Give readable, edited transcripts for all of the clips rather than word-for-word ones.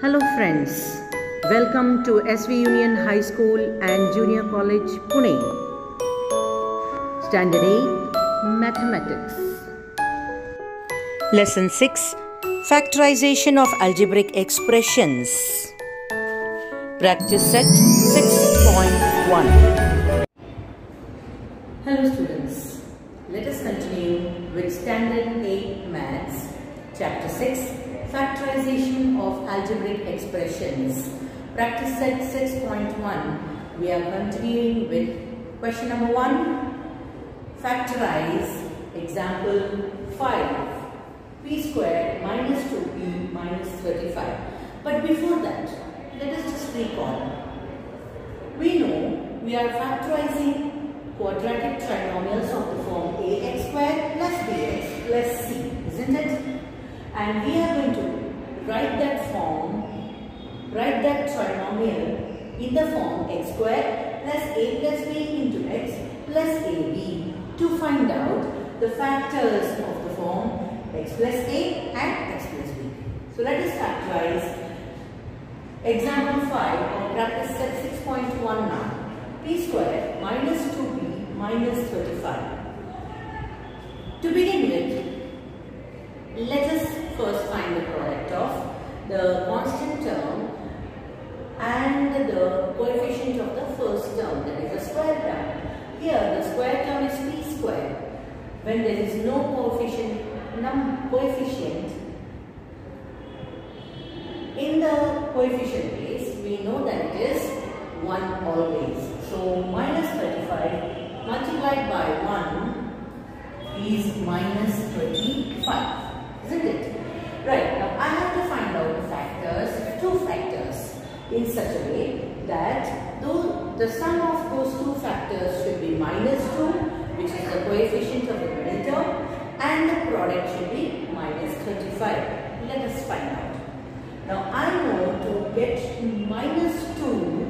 Hello friends, welcome to SV Union High School and Junior College, Pune. Standard 8, Mathematics. Lesson 6, Factorization of Algebraic Expressions. Practice set 6.1. Hello students, let us continue with Standard 8 Maths, Chapter 6, Factorization of Algebraic Expressions. Practice set 6.1. We are continuing with question number 1. Factorize example 5. P squared minus 2p minus 35. But before that, let us just recall. We know we are factorizing quadratic trinomials of the form ax squared plus bx plus c, isn't it? And we are going to write that trinomial in the form x squared plus a plus b into x plus ab to find out the factors of the form x plus a and x plus b. So let us factorize example 5 of practice set 6.1 now. P squared minus 2p minus 35. To begin with, let us first find the product of the constant term and the coefficient of the first term, that is the square term. Here the square term is p squared. When there is no coefficient in the coefficient place, we know that it is 1 always. So minus 35 multiplied by 1 is minus 35. Isn't it? Right, now I have to find out the factors, two factors, in such a way that the sum of those two factors should be minus 2, which is the coefficient of the middle term, and the product should be minus 35. Let us find out. Now I know to get minus 2,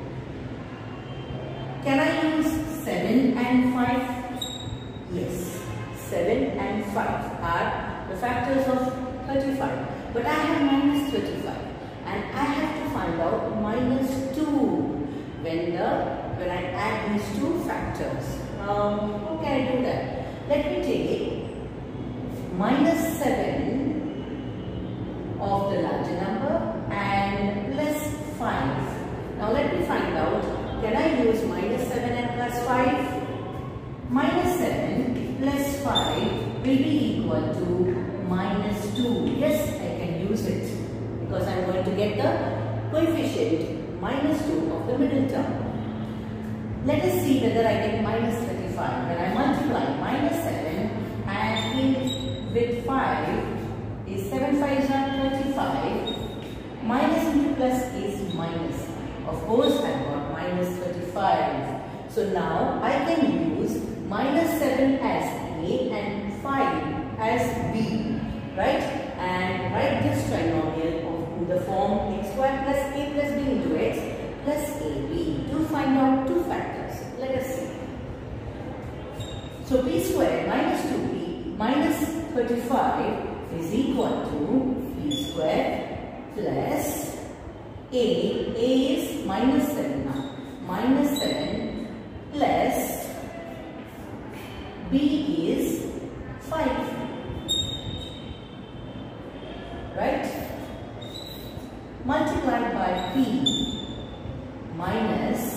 can I use 7 and 5? Yes, 7 and 5 are the factors of 35, but I have minus 35 and I have to find out minus 2 when I add these two factors. How can I do that? Let me take minus 7 of the larger number and plus 5. Now let me find out, can I use minus 7 and plus 5? Minus 7 plus 5 will be equal to minus 2. Yes, I can use it because I am going to get the coefficient minus 2 of the middle term. Let us see whether I get minus 35. When I multiply minus 7 and with 5 is 7 5s are 35. Minus into plus is minus. Of course, I got minus 35. So now I can use minus 7 as A and 5 as B, right? And write this trinomial in the form x squared plus a plus b into x plus ab to find out two factors. Let us see. So p squared minus 2p minus 35 is equal to p squared plus a is minus 7 now. Minus 7 plus b is 5. Right? Multiplied by p minus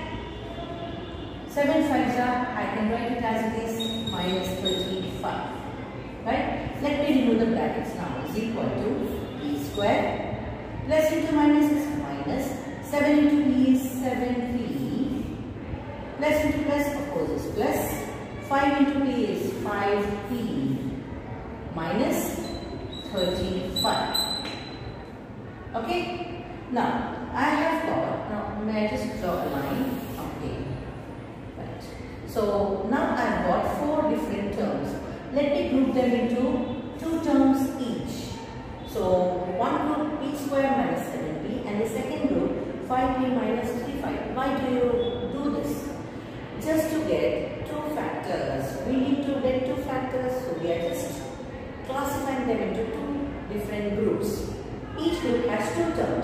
7 5s are, I can write it as it is, minus 35. Right? Let me remove the brackets now. Is equal to p squared plus into minus is minus 7 into p is 7p plus into plus, of course, is plus 5 into p is 5p minus 35. Okay. Now I have got. Now may I just draw a line? Okay. Right. So now I have got 4 different terms. Let me group them into 2 terms each. So one group p square minus 7p and the second group 5p minus 35. Why do you do this? Just to get 2 factors. We need to get 2 factors, so we are just classifying them into 2 different groups. Each group has 2 terms.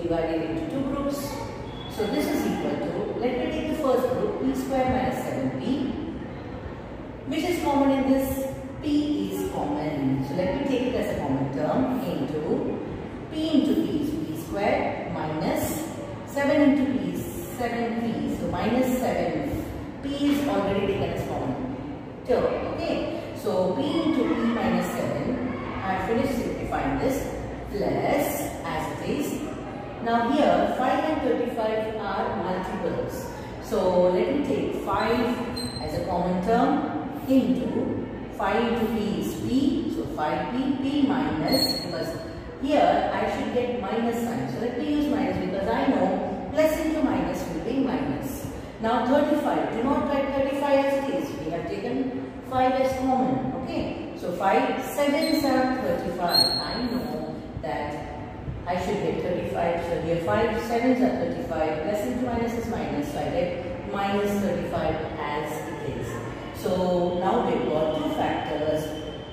divided into two groups. So this is equal to, let me take the first group, p square minus 7p. Which is common in this? P is common. So let me take it as a common term into p into p is p square minus 7 into p is 7p. So minus 7. P is already taken as common term. Okay. So p into p minus 7. I have finished simplifying this. Plus as it is. Now here 5 and 35 are multiples. So let me take 5 as a common term into 5 into p is p. So 5p, p minus, because here I should get minus sign. So let me use minus because I know plus into minus will be minus. Now 35, do not write 35 as it is. We have taken 5 as common. Okay. So 5 sevens are 35. I know that I should get 35. So here 5 sevens are 35. Plus into minus is minus. So I get minus 35 as it is. So now we've got two factors.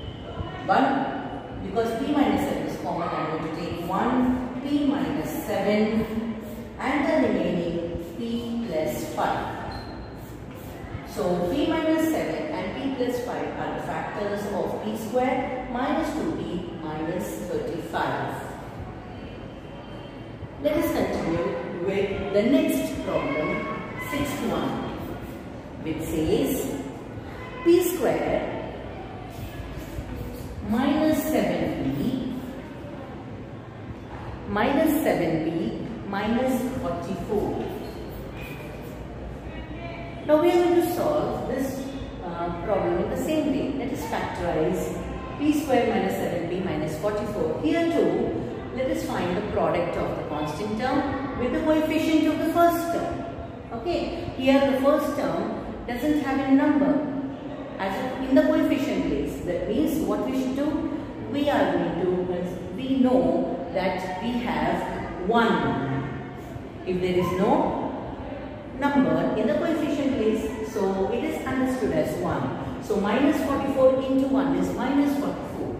One, because p minus 7 is common, I'm going to take 1 p minus 7 and the remaining p plus 5. So p minus 7 and p plus 5 are the factors of p square minus 2p minus 35. Let us continue with the next problem, 6th one, which says p square minus 7p minus 44. Now we are going to solve this problem in the same way. Let us factorize p square minus 7p minus 44. Here too, let us find the product of the constant term with the coefficient of the first term. Okay, here the first term doesn't have a number as in the coefficient place. That means what we should do? We are going to, we know that we have 1. If there is no number in the coefficient place, so it is understood as 1. So minus 44 into 1 is minus 44.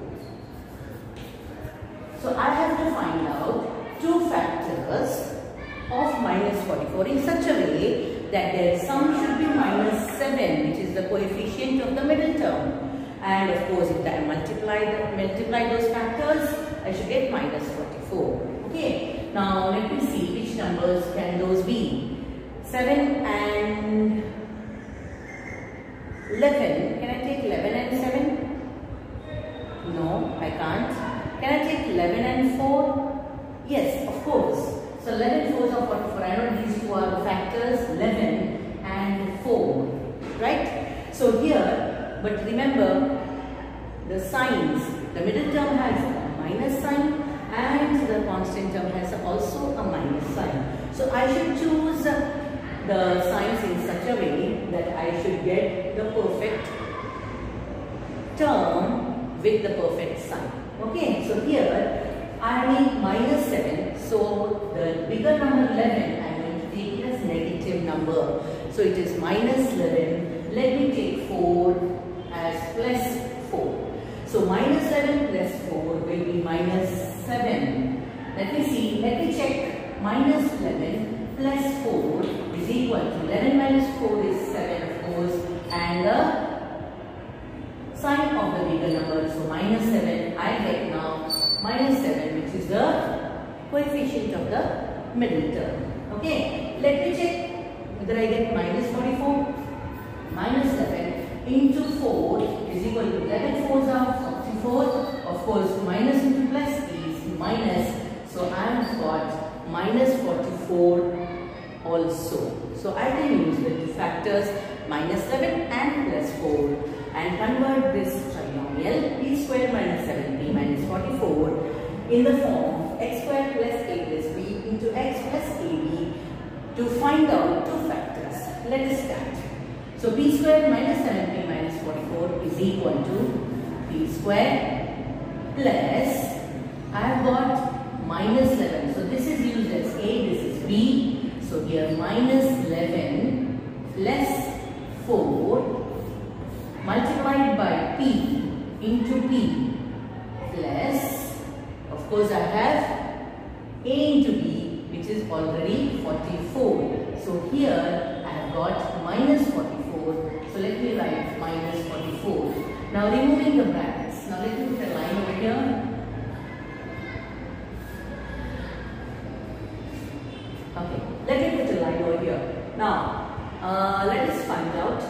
So I have to find out two factors of minus 44 in such a way that their sum should be minus 7, which is the coefficient of the middle term. And of course, if I multiply those factors, I should get minus 44. Okay. Now let me see which numbers can those be. 7 and 11. Can I take 11 and 7? No, I can't. Can I take 11 and 4? Yes, of course. So 11 4s are 44. I know these two are the factors 11 and 4. Right? So here, but remember the signs. The middle term has a minus sign and the constant term has also a minus sign. So I should choose the signs in such a way that I should get the perfect term with the perfect sign. Okay, so here I need minus 7. So the bigger number 11 I am going to take it as negative number. So it is minus 11. Let me take 4 as plus 4. So minus 11 plus 4 will be minus 7. Let me see, let me check. Minus 11 plus 4 is equal to 11 minus 4 is 7 of course, and the sign of the bigger number. So minus 7, I get now minus 7, which is the coefficient of the middle term. Okay, let me check whether I get minus 44. Minus 11 into 4 is equal to 11 4s are 44. Of course, minus into plus is minus. So I have got minus 44 also. So I can use the two factors minus 7 and plus 4 and convert this trinomial p square minus 7p minus 44 in the form of x square plus a plus b into x plus ab to find out two factors. Let us start. So p square minus 7p minus 44 is equal to p square plus, I have got minus 11. So this is used as a, this is b. So here minus 11 plus 4 multiplied by p into p plus, of course I have a into b which is already 44. So here I have got minus 44. So let me write minus 44. Now removing the brackets. Now let me put a line over here. Okay, let me put a line over here. Now let us find out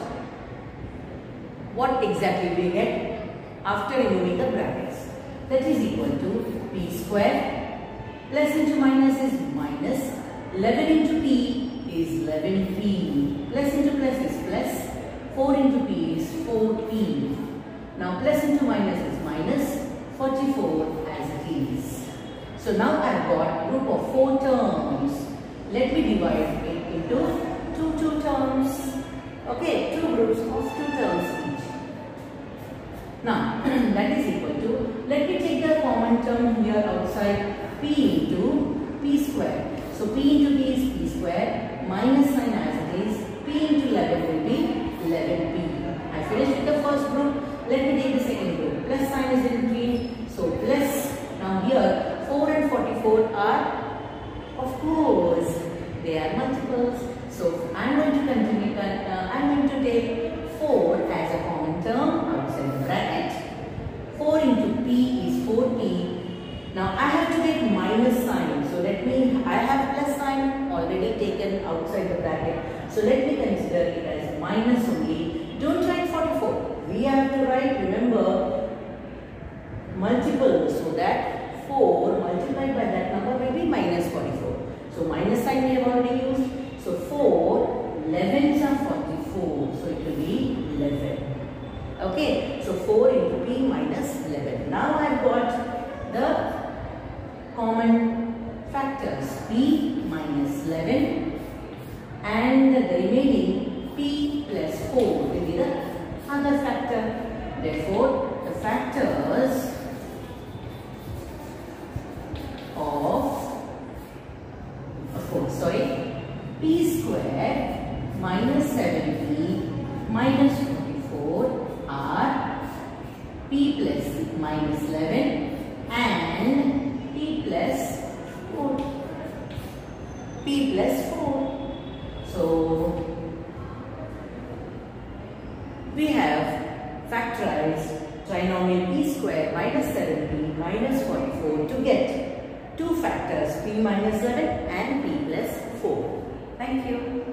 what exactly we get after removing the brackets. That is equal to p square. Plus into minus is minus. 11 into p is 11p. Plus into plus is plus. 4 into p is 4p. Now plus into minus is minus. 44 as it is. So now I have got group of 4 terms. Let me divide it into two terms. Okay, 2 groups of 2 terms each. Now that is equal to, let me take the common term here outside, p into p square. So p into p is p square, minus sign as it is, p into 11 will be 11p. I finished with the first group. Let me take the second group. Plus sign is in between. So plus, now here 4 and 44 are, of course, they are multiples. So I am going to continue, I am going to take 4 as a common term outside the bracket. 4 into p is 4p. Now I have to take minus sign. So let me, I have plus sign already taken outside the bracket. So let me consider it as minus only. Don't write 44. We have to write, remember, multiple, so that 4 multiplied by that number will be minus 44. So minus sign we have already used. So 4, 11s are 44. So it will be 11. Okay. So 4 into p minus 11. Now I have got the common factors. P minus 11 and the remaining p plus 4 will be the other factor. Therefore, the factors p square minus 7p minus 44 are p plus minus 11 and p plus 4. P plus 4. So, we have factorized trinomial p square minus 7p minus 44 to get two factors p minus 11 and p plus 4. Thank you.